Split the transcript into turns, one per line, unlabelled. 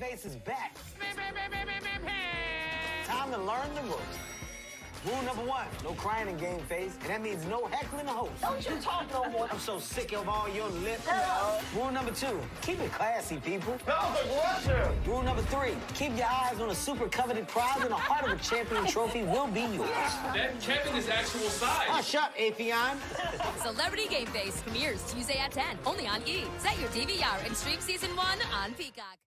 Face is back. Time to learn the ropes. Rule number 1, no crying in Game Face, and that means no heckling the host.
Don't you talk no more.
I'm so sick of all your lip.
No.
Rule number 2, keep it classy, people.
That was aggressive.
Rule number 3, keep your eyes on a super coveted prize, and the heart of a champion trophy will be yours.
That Kevin is actual size.
Hush up, Atheon.
Celebrity Game Face premieres Tuesday at 10, only on E! Set your DVR and stream Season 1 on Peacock.